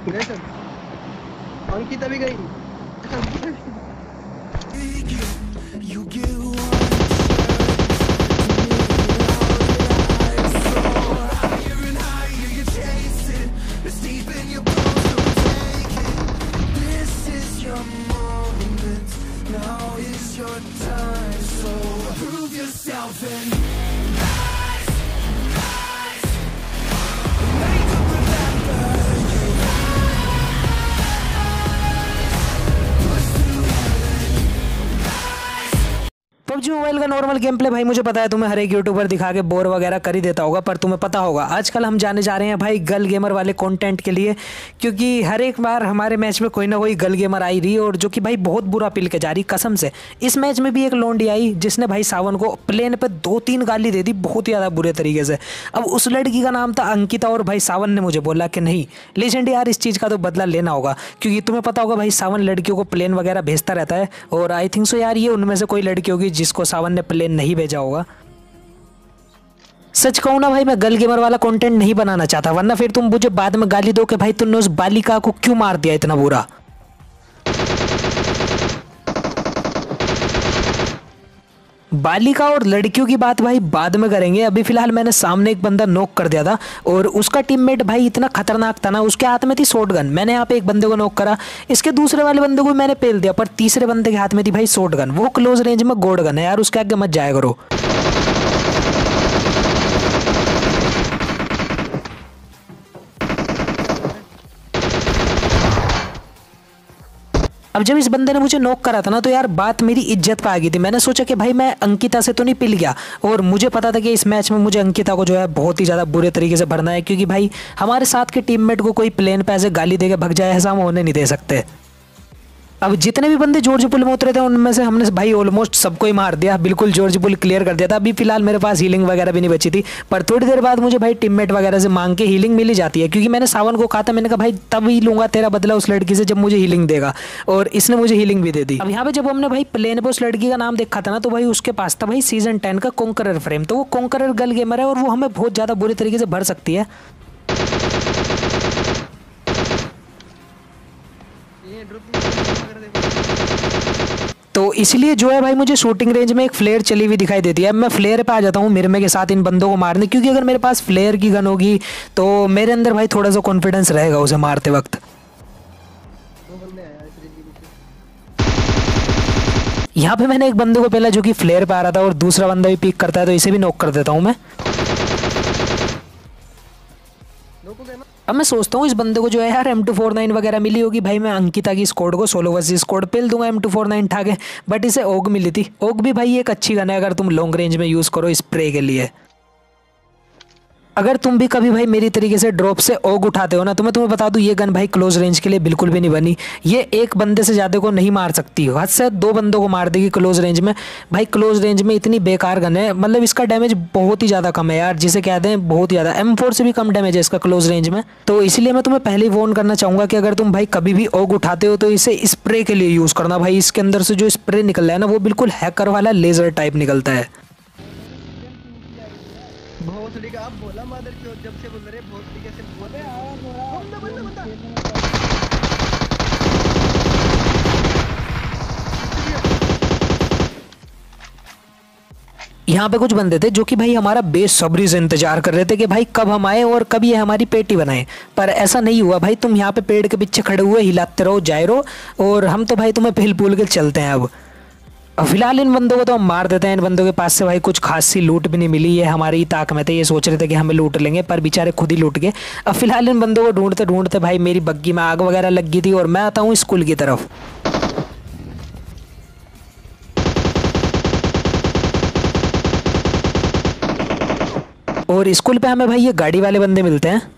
चल अंकिता भी गई। पबजी मोबाइल का नॉर्मल गेम प्ले भाई मुझे पता है तुम्हें हर एक यूट्यूबर दिखा के बोर वगैरह कर ही देता होगा, पर तुम्हें पता होगा आजकल हम जाने जा रहे हैं भाई गर्ल गेमर वाले कंटेंट के लिए, क्योंकि हर एक बार हमारे मैच में कोई ना कोई गर्ल गेमर आई रही और जो कि भाई बहुत बुरा पिल के जा रही कसम से। इस मैच में भी एक लोंडी आई जिसने भाई सावन को प्लेन पे 2-3 गाली दे दी बहुत ही ज़्यादा बुरे तरीके से। अब उस लड़की का नाम था अंकिता और भाई सावन ने मुझे बोला कि नहीं लेजेंड यार इस चीज़ का तो बदला लेना होगा, क्योंकि तुम्हें पता होगा भाई सावन लड़कियों को प्लेन वगैरह भेजता रहता है और आई थिंक सो यार ये उनमें से कोई लड़की होगी जिसको सावन ने प्लेन नहीं भेजा होगा। सच कहूं ना भाई मैं गर्ल गेमर वाला कंटेंट नहीं बनाना चाहता, वरना फिर तुम मुझे बाद में गाली दो कि भाई तुमने उस बालिका को क्यों मार दिया इतना बुरा। बालिका और लड़कियों की बात भाई बाद में करेंगे, अभी फिलहाल मैंने सामने एक बंदा नॉक कर दिया था और उसका टीममेट भाई इतना खतरनाक था ना, उसके हाथ में थी शॉटगन। मैंने यहाँ पे एक बंदे को नॉक करा, इसके दूसरे वाले बंदे को मैंने पेल दिया, पर तीसरे बंदे के हाथ में थी भाई शॉटगन, वो क्लोज रेंज में गोल्ड गन है यार, उसके आगे मत जाया करो। अब जब इस बंदे ने मुझे नॉक करा था ना तो यार बात मेरी इज्जत पे आ गई थी। मैंने सोचा कि भाई मैं अंकिता से तो नहीं पिल गया, और मुझे पता था कि इस मैच में मुझे अंकिता को जो है बहुत ही ज़्यादा बुरे तरीके से भरना है, क्योंकि भाई हमारे साथ के टीममेट को कोई प्लेन पे ऐसे गाली दे के भग जाए ऐसा हम होने नहीं दे सकते। अब जितने भी बंदे जॉर्ज पुल में उतरे थे उनमें से हमने भाई ऑलमोस्ट सबको ही मार दिया, बिल्कुल जॉर्ज पुल क्लियर कर दिया था। अभी फिलहाल मेरे पास हीलिंग वगैरह भी नहीं बची थी, पर थोड़ी देर बाद मुझे भाई टीममेट वगैरह से मांग के हीलिंग मिल ही जाती है, क्योंकि मैंने सावन को कहा था, मैंने कहा भाई तब ही लूंगा तेरा बदला उस लड़की से जब मुझे हीलिंग देगा, और इसने मुझे हीलिंग भी दे दी। अब यहाँ पे जब हमने भाई प्लेन पे उस लड़की का नाम देखा था ना तो भाई उसके पास था भाई सीजन 10 का कॉन्करर फ्रेम, तो वो कॉन्करर गर्ल गेमर है और वो हमें बहुत ज़्यादा बुरे तरीके से भर सकती है। तो इसलिए जो है भाई मुझे शूटिंग रेंज में एक फ्लेयर चली हुई दिखाई देती है। अब मैं फ्लेयर पे आ जाता हूँ मिरमे के साथ इन बंदों को मारने, क्योंकि अगर मेरे पास फ्लेयर की गन होगी तो मेरे अंदर भाई थोड़ा सा कॉन्फिडेंस रहेगा उसे मारते वक्त। यहाँ पे मैंने एक बंदे को पहला जो कि फ्लेयर पे आ रहा था और दूसरा बंदा भी पिक करता है, तो इसे भी नॉक कर देता हूँ मैं। अब मैं सोचता हूँ इस बंदे को जो है यार M249 वगैरह मिली होगी, भाई मैं अंकिता की स्क्वाड को सोलो वर्सेस स्क्वाड पेल दूंगा M249 उठा के, बट इसे ओग मिली थी। ओग भी भाई एक अच्छी गन है अगर तुम लॉन्ग रेंज में यूज़ करो स्प्रे के लिए। अगर तुम भी कभी भाई मेरी तरीके से ड्रॉप से ओग उठाते हो ना तो मैं तुम्हें बता दूं ये गन भाई क्लोज रेंज के लिए बिल्कुल भी नहीं बनी। ये एक बंदे से ज़्यादा को नहीं मार सकती, हद से 2 बंदों को मार देगी क्लोज रेंज में। भाई क्लोज रेंज में इतनी बेकार गन है, मतलब इसका डैमेज बहुत ही ज़्यादा कम है यार, जिसे कहते हैं बहुत ही ज़्यादा। M4 से भी कम डैमेज है इसका क्लोज रेंज में। तो इसलिए मैं तुम्हें पहले ही वॉर्न करना चाहूँगा कि अगर तुम भाई कभी भी ओग उठाते हो तो इसे स्प्रे के लिए यूज़ करना। भाई इसके अंदर से जो स्प्रे निकल रहा है ना वो बिल्कुल हैकर वाला लेजर टाइप निकलता है। आप बोला मदर क्यों जब से बोल रहे बहुत तरीके से बोले बंदा यहाँ पे कुछ बंदे थे जो कि भाई हमारा बेसब्री से इंतजार कर रहे थे कि भाई कब हम आए और कब ये हमारी पेटी बनाए, पर ऐसा नहीं हुआ। भाई तुम यहाँ पे पेड़ के पीछे खड़े हुए हिलाते रहो जाए रहो, और हम तो भाई तुम्हें पिल पुल के चलते हैं। अब फिलहाल इन बंदों को तो हम मार देते हैं। इन बंदों के पास से भाई कुछ खासी लूट भी नहीं मिली, ये हमारी ताक में थे, ये सोच रहे थे कि हमें लूट लेंगे, पर बेचारे खुद ही लूट गए। अब फिलहाल इन बंदों को ढूंढते ढूंढते भाई मेरी बग्गी में आग वगैरह लग गई थी और मैं आता हूँ स्कूल की तरफ। और स्कूल पे हमें भाई ये गाड़ी वाले बंदे मिलते हैं।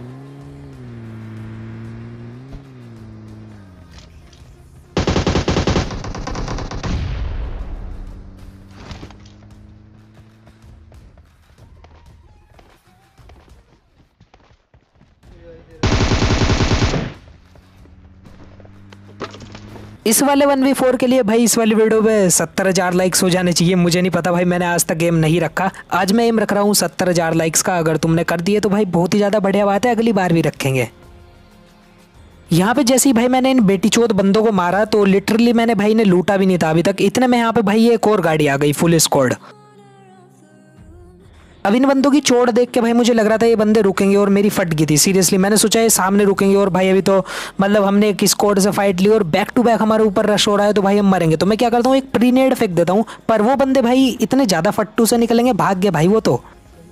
इस वाले 1v4 के लिए भाई इस वाली वीडियो पे 70,000 लाइक्स हो जाने चाहिए। मुझे नहीं पता भाई, मैंने आज तक गेम नहीं रखा, आज मैं एम रख रहा हूँ 70,000 लाइक्स का। अगर तुमने कर दिए तो भाई बहुत ही ज़्यादा बढ़िया बात है, अगली बार भी रखेंगे। यहाँ पे जैसे ही भाई मैंने इन बेटी चोद बंदों को मारा तो लिटरली मैंने भाई ने लूटा भी नहीं था अभी तक। इतने में यहाँ पे भाई एक और गाड़ी आ गई फुल स्क्वाड। अब इन बंदों की चोट देख के भाई मुझे लग रहा था ये बंदे रुकेंगे और मेरी फट गई थी सीरियसली। मैंने सोचा ये सामने रुकेंगे और भाई अभी तो मतलब हमने एक स्क्वाड से फाइट ली और बैक टू बैक हमारे ऊपर रश हो रहा है तो भाई हम मरेंगे। तो मैं क्या करता हूँ एक प्रीनेड फेंक देता हूँ, पर वो बंदे भाई इतने ज़्यादा फट्टू से निकलेंगे, भाग गए भाई वो तो।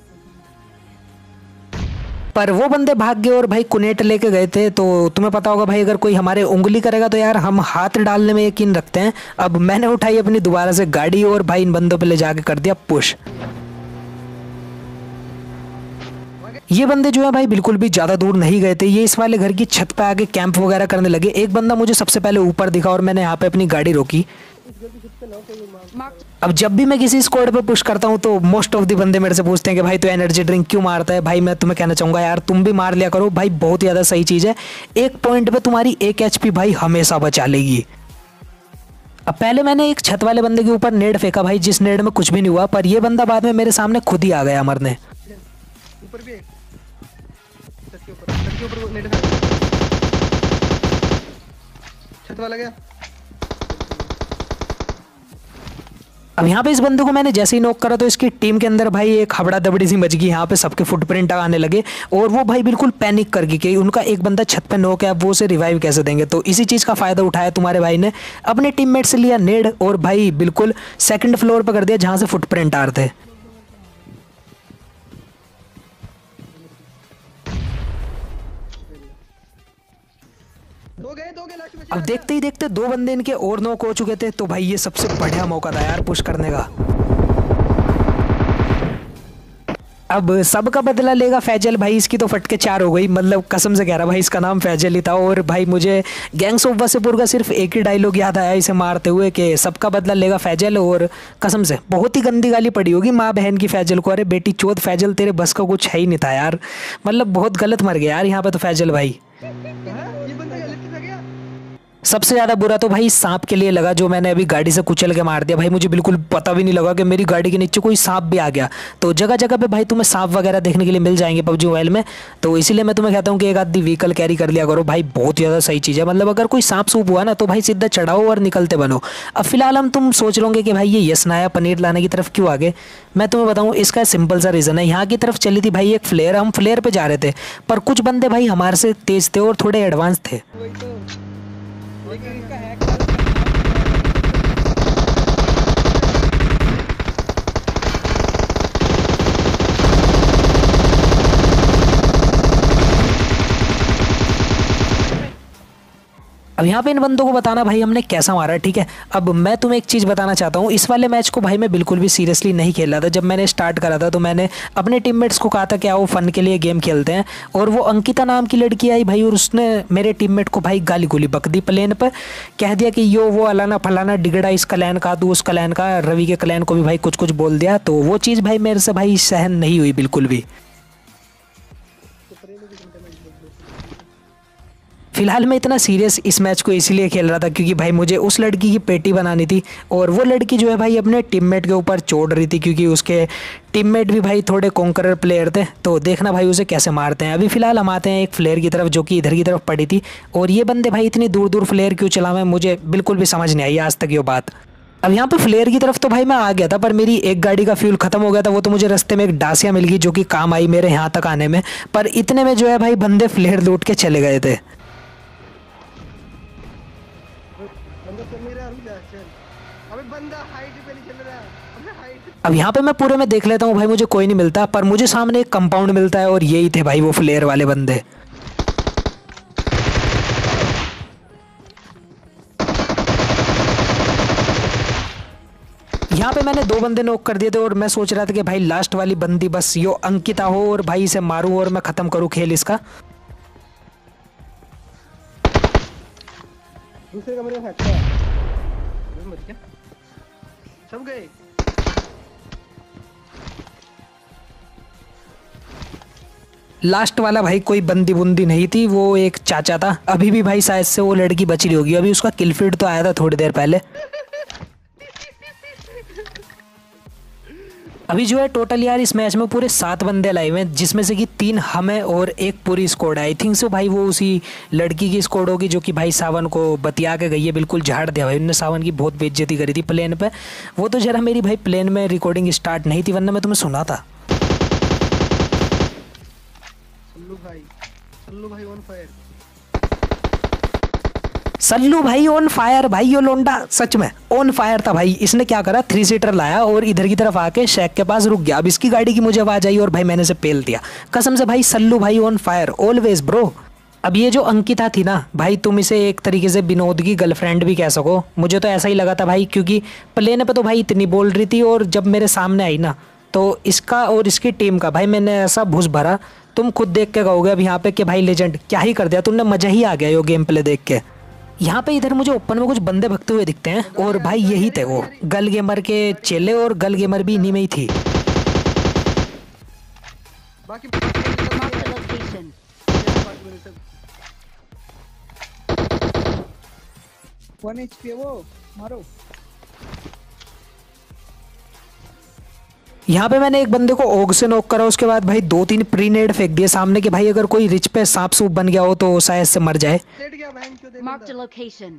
पर वो बंदे भाग गए और भाई कुनेट लेके गए थे। तो तुम्हें पता होगा भाई अगर कोई हमारे उंगली करेगा तो यार हम हाथ डालने में यकीन रखते हैं। अब मैंने उठाई अपनी दोबारा से गाड़ी और भाई इन बंदों पे ले जाके कर दिया पुश। ये बंदे जो है भाई बिल्कुल भी ज़्यादा दूर नहीं गए थे, ये इस वाले घर की छत पे आके कैंप वगैरह करने लगे। एक बंदा मुझे सबसे पहले ऊपर दिखा और मैंने यहाँ पे अपनी गाड़ी रोकी। अब जब भी मैं किसी स्क्वाड पे पुश करता हूँ तो मोस्ट ऑफ द बंदे मेरे से पूछते हैं कि भाई तू एनर्जी ड्रिंक क्यों मारता है। भाई मैं तुम्हें कहना चाहूँगा यार तुम भी मार लिया करो भाई, बहुत ज़्यादा सही चीज़ है। एक पॉइंट पे तुम्हारी 1 HP भाई हमेशा बचा लेगी। अब पहले मैंने एक छत वाले बंदे के ऊपर नेड फेंका भाई, जिस नेड में कुछ भी नहीं हुआ, पर ये बंदा बाद में मेरे सामने खुद ही आ गया मरने। ऊपर भी छत के ऊपर नेट है। छत वाला गया। अब यहाँ पे इस बंदे को मैंने जैसे ही नॉक करा तो इसकी टीम के अंदर भाई एक हबड़ा दबड़ी सी मच गई। यहाँ पे सबके फुटप्रिंट आने लगे और वो भाई बिल्कुल पैनिक कर गई कि उनका एक बंदा छत पे नॉक है, अब वो उसे रिवाइव कैसे देंगे। तो इसी चीज़ का फ़ायदा उठाया तुम्हारे भाई ने, अपने टीममेट से लिया नेड और भाई बिल्कुल सेकंड फ्लोर पर कर दिया जहाँ से फुटप्रिंट आ रहे थे। दो गए लास्ट में। अब देखते ही देखते 2 बंदे इनके और नॉक हो चुके थे। तो भाई ये सबसे बढ़िया मौका था यार पुश करने का। अब सबका बदला लेगा फैजल भाई, इसकी तो फटके 4 हो गई, मतलब कसम से कह रहा भाई इसका नाम फैजल ही था। और भाई मुझे गैंग्स ऑफ वासेपुर का सिर्फ एक ही डायलॉग याद आया इसे मारते हुए कि सबका बदला लेगा फैजल। और कसम से बहुत ही गंदी गाली पड़ी होगी माँ बहन की फैजल को, अरे बेटी चोद फैजल तेरे बस का कुछ है ही नहीं था यार, मतलब बहुत गलत मर गया यार यहाँ पे तो फैजल भाई। ये बंदा गलत से गया। सबसे ज़्यादा बुरा तो भाई सांप के लिए लगा जो मैंने अभी गाड़ी से कुचल के मार दिया। भाई मुझे बिल्कुल पता भी नहीं लगा कि मेरी गाड़ी के नीचे कोई सांप भी आ गया। तो जगह जगह पे भाई तुम्हें सांप वगैरह देखने के लिए मिल जाएंगे पबजी मोबाइल में, तो इसीलिए मैं तुम्हें कहता हूँ कि एक आधी व्हीकल कैरी कर लिया करो भाई, बहुत ज़्यादा सही चीज़ है। मतलब अगर कोई सांप सूप हुआ ना तो भाई सीधा चढ़ाओ और निकलते बनो। अब फिलहाल हम तुम सोच लोगे कि भाई ये यशनाया पनीर लाने की तरफ क्यों आगे, मैं तुम्हें बताऊँ इसका सिंपल सा रीज़न है। यहाँ की तरफ चली थी भाई एक फ्लेयर, हम फ्लेयर पर जा रहे थे, पर कुछ बंदे भाई हमारे से तेज़ थे और थोड़े एडवांस थे। वही तो इसका हैक अब यहाँ पे इन बंदों को बताना भाई हमने कैसा मारा, ठीक है। अब मैं तुम्हें एक चीज़ बताना चाहता हूँ, इस वाले मैच को भाई मैं बिल्कुल भी सीरियसली नहीं खेल रहा था। जब मैंने स्टार्ट करा था तो मैंने अपने टीममेट्स को कहा था कि आओ फन के लिए गेम खेलते हैं, और वो अंकिता नाम की लड़की आई भाई और उसने मेरे टीममेट को भाई गाली गोली बक दी प्लेन पर, कह दिया कि यो वो अलाना फलाना डिगड़ा इस क्लैन का, तू उस क्लैन का, रवि के क्लैन को भी भाई कुछ कुछ बोल दिया। तो वो चीज़ भाई मेरे से भाई सहन नहीं हुई बिल्कुल भी। फिलहाल मैं इतना सीरियस इस मैच को इसीलिए खेल रहा था क्योंकि भाई मुझे उस लड़की की पेटी बनानी थी, और वो लड़की जो है भाई अपने टीममेट के ऊपर चोट रही थी क्योंकि उसके टीममेट भी भाई थोड़े कॉन्करर प्लेयर थे। तो देखना भाई उसे कैसे मारते हैं। अभी फिलहाल हम आते हैं एक फ्लेयर की तरफ जो कि इधर की तरफ पड़ी थी, और ये बंदे भाई इतनी दूर दूर फ्लेयर क्यों चलावे मुझे बिल्कुल भी समझ नहीं आई आज तक ये बात। अब यहाँ पे फ्लेयर की तरफ तो भाई मैं आ गया था, पर मेरी एक गाड़ी का फ्यूल खत्म हो गया था। वो तो मुझे रास्ते में एक डासिया मिल गई जो कि काम आई मेरे यहाँ तक आने में, पर इतने में जो है भाई बंदे फ्लेयर लूट के चले गए थे। अब यहाँ पे मैं पूरे में देख लेता हूँ भाई मुझे कोई नहीं मिलता, पर मुझे सामने एक कंपाउंड मिलता है और यही थे भाई वो फ्लेयर वाले बंदे। यहाँ पे मैंने 2 बंदे नॉक कर दिए थे और मैं सोच रहा था कि भाई लास्ट वाली बंदी बस यो अंकिता हो और भाई इसे मारूं और मैं खत्म करूं खेल इसका। दूसरे कमरे में फैक्टर है, सब गए। लास्ट वाला भाई कोई बंदी बुंदी नहीं थी, वो एक चाचा था। अभी भी भाई शायद से वो लड़की बच रही होगी, अभी उसका किल फीड तो आया था थोड़ी देर पहले। अभी जो है टोटल यार इस मैच में पूरे 7 बंदे लाए हुए हैं, जिसमें से कि 3 हम हैं और एक पूरी स्क्वाड है। आई थिंक सो भाई वो उसी लड़की की स्क्वाड होगी जो कि भाई सावन को बतिया के गई है, बिल्कुल झाड़ दिया भाई उन्होंने। सावन की बहुत बेइज्जती करी थी प्लेन पे। वो तो जरा मेरी भाई प्लेन में रिकॉर्डिंग स्टार्ट नहीं थी, वरना मैं तुम्हें सुना था। सल्लू भाई ऑन फायर। सल्लू भाई ऑन फायर भाई, यो लोंडा सच में ऑन फायर था भाई। इसने क्या करा, 3 सीटर लाया और इधर की तरफ आके शेख के पास रुक गया। अब इसकी गाड़ी की मुझे आवाज आई और भाई मैंने से पेल दिया कसम से भाई। सल्लू भाई ऑन फायर ऑलवेज ब्रो। अब ये जो अंकिता थी ना भाई, तुम इसे एक तरीके से विनोद की गर्लफ्रेंड भी कह सको, मुझे तो ऐसा ही लगा था भाई, क्योंकि प्लेन पे तो भाई इतनी बोल रही थी और जब मेरे सामने आई ना तो इसका और इसकी टीम का भाई मैंने ऐसा घुस भरा, तुम खुद देख के कहोगे अब यहाँ पे कि भाई लेजेंड क्या ही कर दिया तुमने, मजा ही आ गया यो गेम प्ले देख के। यहाँ पे इधर मुझे ओपन में कुछ बंदे भगते हुए दिखते हैं और भाई यही थे वो गल गेमर के चेले, और गल गेमर भी इन्हीं में ही थी। बाकी 1 HP वो मारो। यहाँ पे मैंने एक बंदे को ओग से नॉक करा, उसके बाद भाई 2-3 प्रीनेड फेंक दिए सामने के भाई, अगर कोई रिच पे सांप सूप बन गया हो तो शायद से मर जाए। लेट गया बहन क्यों दे Marked a location.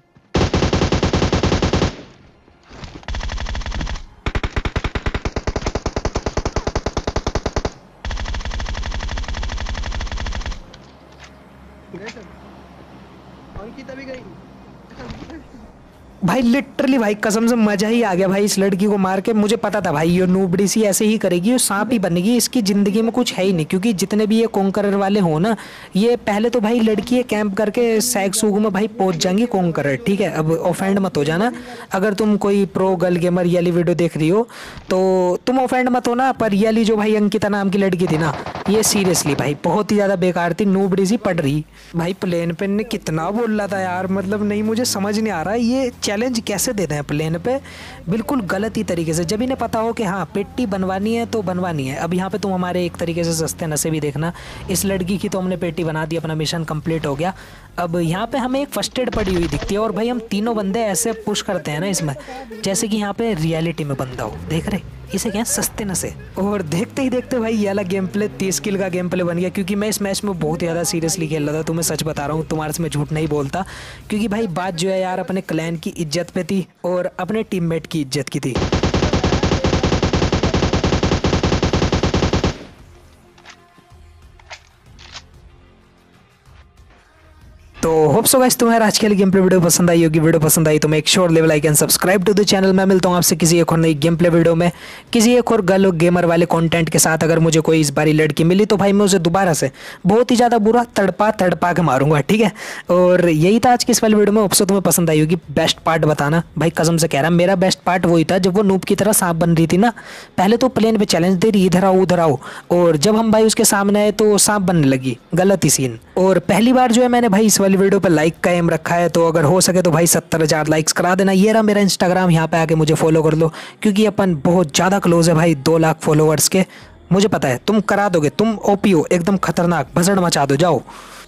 अंकिता भी गई। भाई लिटरली भाई कसम से मजा ही आ गया भाई इस लड़की को मार के। मुझे पता था भाई ये नूबड़ी सी ऐसे ही करेगी, ये सांप ही बनेगी, इसकी जिंदगी में कुछ है ही नहीं। क्योंकि जितने भी ये कॉन्करर वाले हो ना, ये पहले तो भाई लड़की है कैंप करके सैग सूग में भाई पहुंच जाएंगी कॉन्करर। ठीक है, अब ऑफेंड मत हो जाना, अगर तुम कोई प्रो गर्ल गेमर ये वीडियो देख रही हो तो तुम ऑफेंड मत हो ना। पर ये जो भाई अंकिता नाम की लड़की थी ना, ये सीरियसली भाई बहुत ही ज़्यादा बेकार थी, नूबड़ी सी पड़ रही भाई। प्लेन पे ने कितना बोल रहा था यार, मतलब नहीं मुझे समझ नहीं आ रहा ये चैलेंज कैसे देते हैं प्लेन पे, बिल्कुल गलत ही तरीके से। जब इन्हें पता हो कि हाँ पेट्टी बनवानी है तो बनवानी है। अब यहाँ पे तुम हमारे एक तरीके से सस्ते नशे भी देखना, इस लड़की की तो हमने पेट्टी बना दी, अपना मिशन कंप्लीट हो गया। अब यहाँ पे हमें एक फर्स्ट एड पड़ी हुई दिखती है और भाई हम तीनों बंदे ऐसे पुश करते हैं ना इसमें जैसे कि यहाँ पे रियलिटी में बंदा हो, देख रहे इसे क्या सस्ते नशे। और देखते ही देखते भाई ये वाला गेम प्ले 30 किल का गेम प्ले बन गया, क्योंकि मैं इस मैच में बहुत ज़्यादा सीरियसली खेल रहा था। तुम्हें सच बता रहा हूँ, तुम्हारे से मैं झूठ नहीं बोलता, क्योंकि भाई बात जो है यार अपने क्लैन की इज्जत पे थी और अपने टीममेट की इज्जत की थी। तो होप सो गाइस तुम्हें आज के लिए गेम प्ले वीडियो पसंद आई होगी। वीडियो पसंद आई तो मैं एक श्योर लेवल like and subscribe to the channel. मैं मिलता हूँ आपसे किसी एक और नई गेम प्ले वीडियो में, किसी एक और गर्ल गेमर वाले कंटेंट के साथ। अगर मुझे कोई इस बारी लड़की मिली तो भाई मैं उसे दोबारा से बहुत ही ज़्यादा बुरा तड़पा के मारूंगा, ठीक है। और यही था आज की इस वाली वीडियो में। होप सो तुम्हें पसंद आई होगी। बेस्ट पार्ट बताना भाई, कसम से कह रहा मेरा बेस्ट पार्ट वही था जब वो नूब की तरह सांप बन रही थी ना। पहले तो प्लेन पे चैलेंज दे रही इधर आओ उधर आओ, और जब हम भाई उसके सामने आए तो सांप बनने लगी, गलत ही सीन। और पहली बार जो है मैंने भाई इस वाली वीडियो पर लाइक का एम रखा है, तो अगर हो सके तो भाई 70,000 लाइक्स करा देना। ये रहा मेरा इंस्टाग्राम, यहाँ पे आके मुझे फॉलो कर लो, क्योंकि अपन बहुत ज़्यादा क्लोज है भाई 2 लाख फॉलोअर्स के। मुझे पता है तुम करा दोगे, तुम ओपी हो एकदम खतरनाक, भसड़ मचा दो, जाओ।